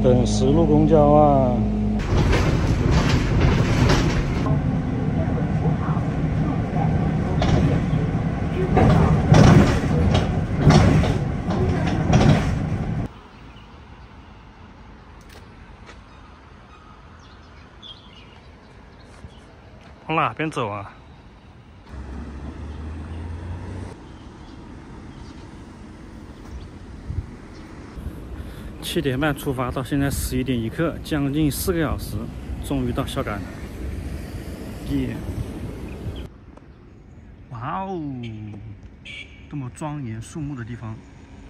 等10路公交啊！往哪边走啊？ 7点半出发，到现在11点1刻，将近4个小时，终于到孝感了。耶！哇哦，多么庄严肃穆的地方！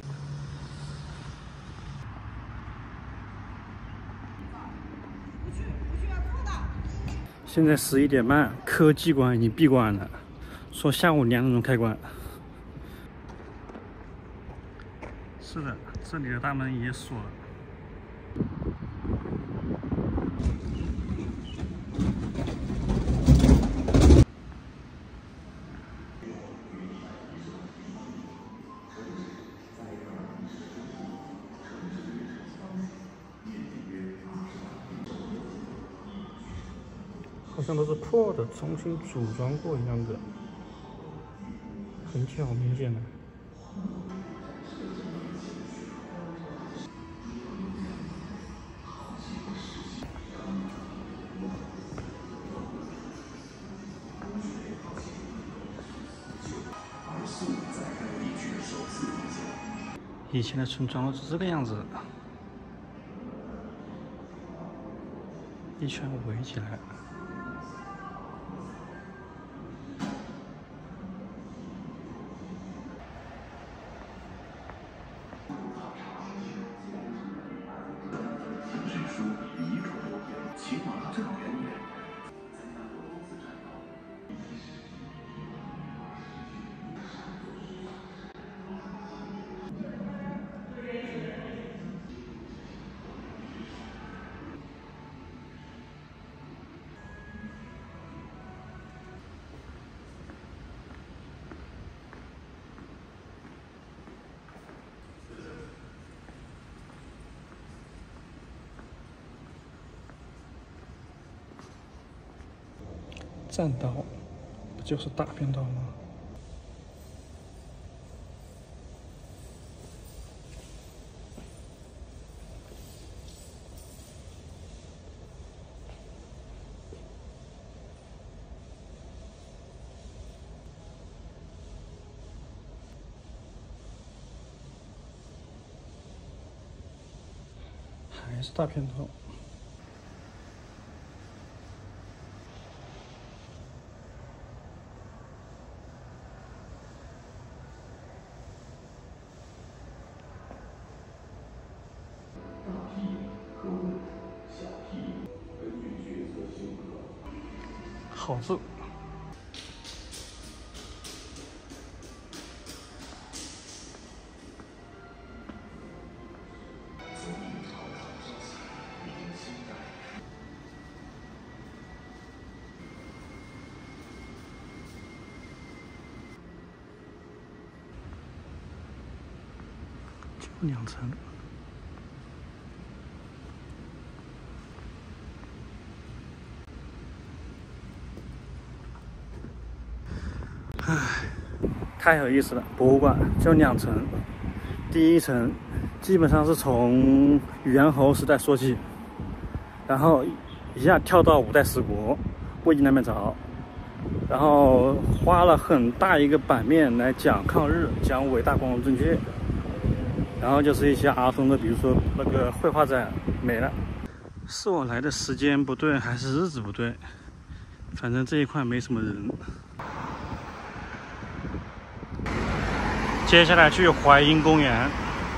现在11点半，科技馆已经闭馆了，说下午2点钟开馆。是的，这里的大门也锁了。 好像都是破的，重新组装过一样的，痕迹好明显的。以前的村庄都是这个样子，一圈围起来。 栈道不就是大便道吗？还是大片道。 好字。就2层。 唉，太有意思了！博物馆就2层，第1层基本上是从猿猴时代说起，然后一下跳到5代十国魏晋南北朝，然后花了很大一个版面来讲抗日，讲伟大光荣正确，然后就是一些儿童的，比如说那个绘画展没了。是我来的时间不对，还是日子不对？反正这一块没什么人。 接下来去淮阴公园，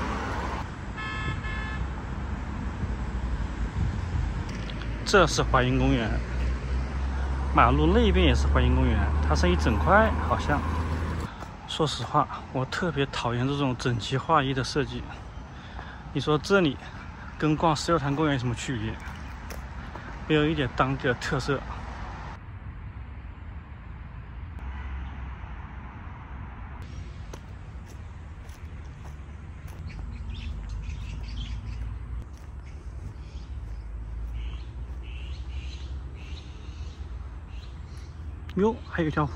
这是淮阴公园，马路那边也是淮阴公园，它是一整块，好像。说实话，我特别讨厌这种整齐划一的设计。你说这里跟逛石榴潭公园有什么区别？没有一点当地的特色。 哟，还有一条湖。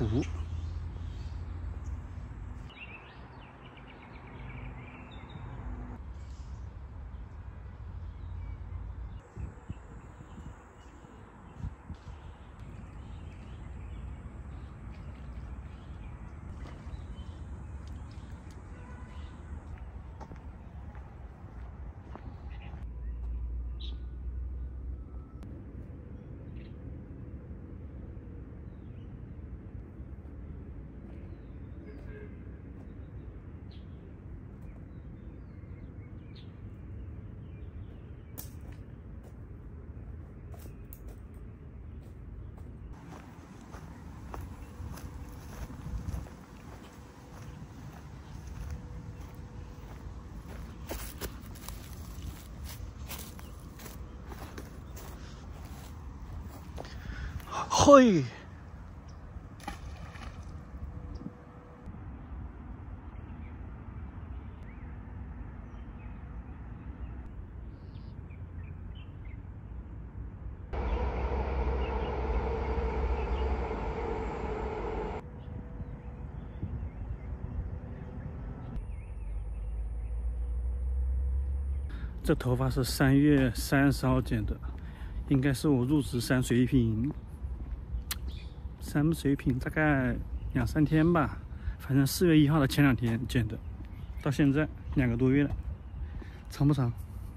嘿，这头发是3月30号剪的，应该是我入职山水品大概2、3天吧，反正4月1号的前2天剪的，到现在2个多月了，长不长？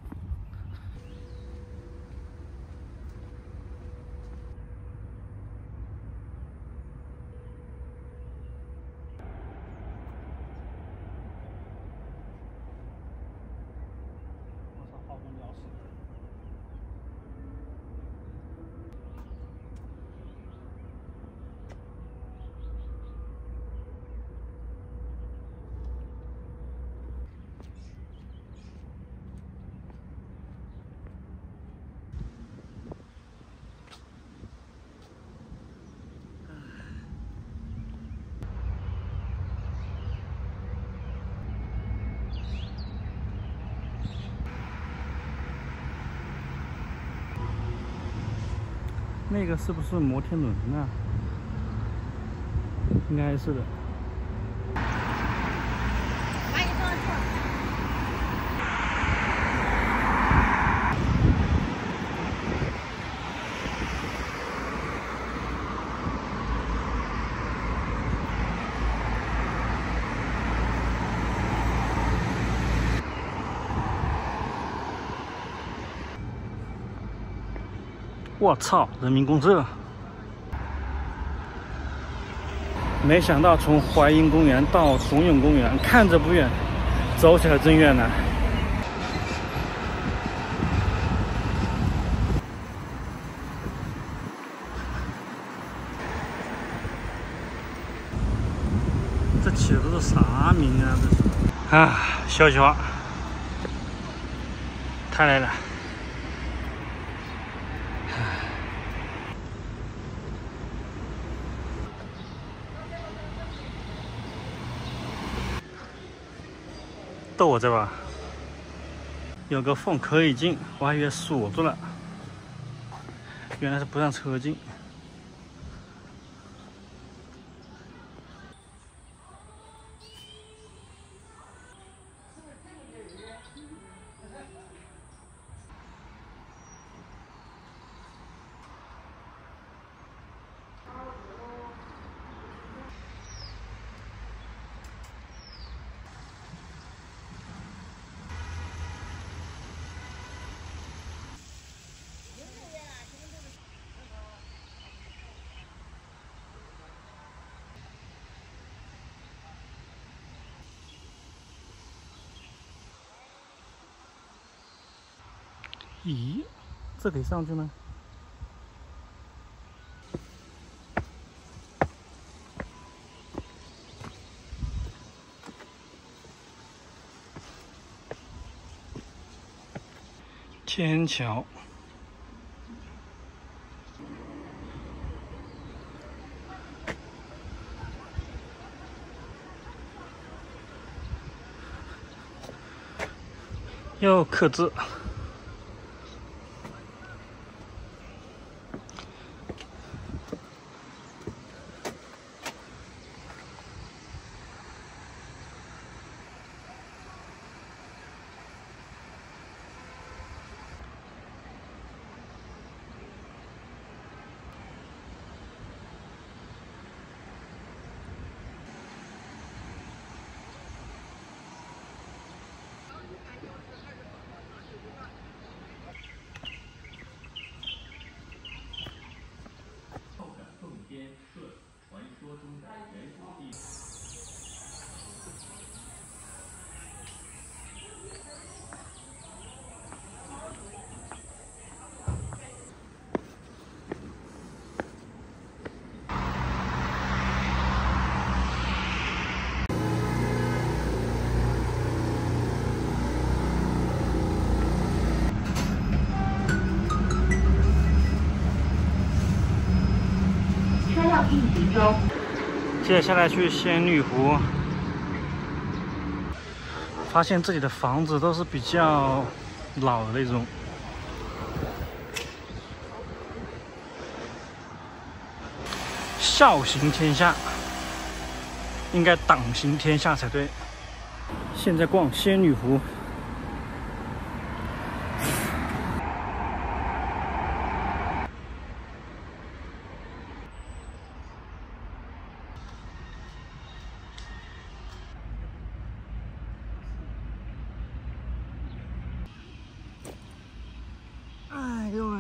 我操，好多鸟屎！那个是不是摩天轮啊？应该是的。我操，人民公社！没想到从淮阴公园到董永公园，看着不远，走起来真远呢。这起的都是啥名啊？这是啊，笑笑，太累了。逗我这吧，有个缝可以进，我还以为锁住了，原来是不让车进。咦，这可以上去吗？天桥。又刻字。 接下来去仙女湖，发现这里的房子都是比较老的那种。孝行天下，应该党行天下才对。现在逛仙女湖。 哎呦喂！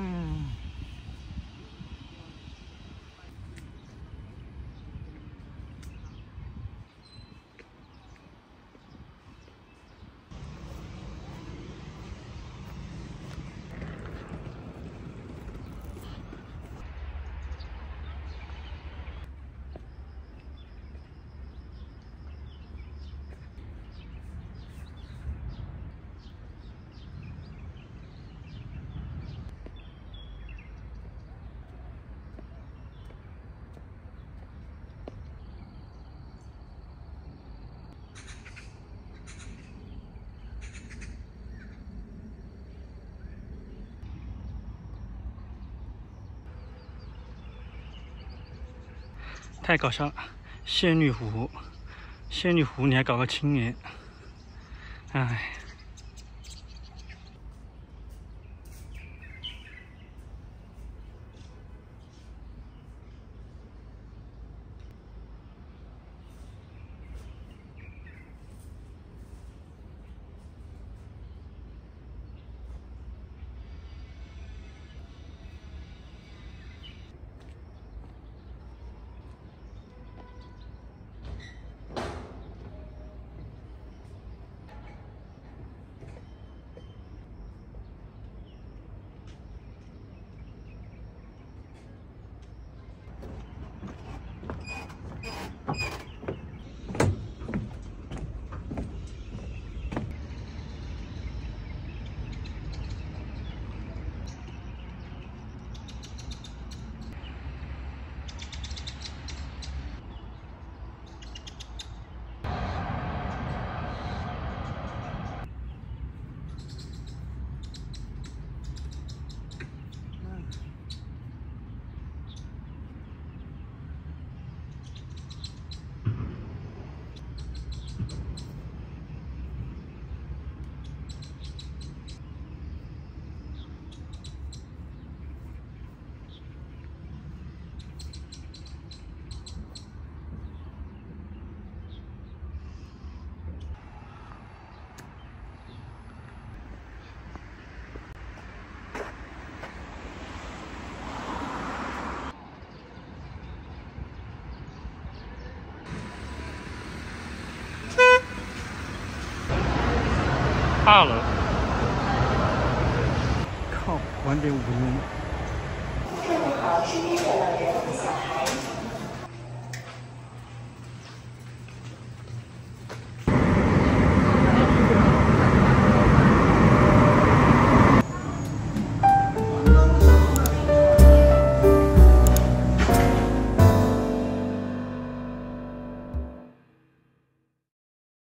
太搞笑了！仙女湖，仙女湖，你还搞个青年，哎。2楼，靠，晚点5分钟。